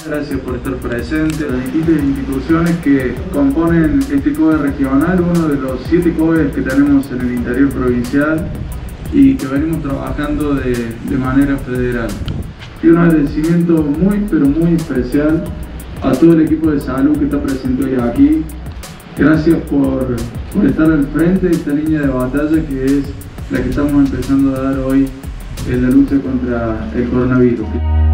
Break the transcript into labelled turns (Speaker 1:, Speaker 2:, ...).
Speaker 1: Gracias por estar presente. Las distintas instituciones que componen este COE regional, uno de los 7 COEs que tenemos en el interior provincial y que venimos trabajando de manera federal. Y un agradecimiento muy, pero muy especial a todo el equipo de salud que está presente hoy aquí. Gracias por estar al frente de esta línea de batalla que es la que estamos empezando a dar hoy en la lucha contra el coronavirus.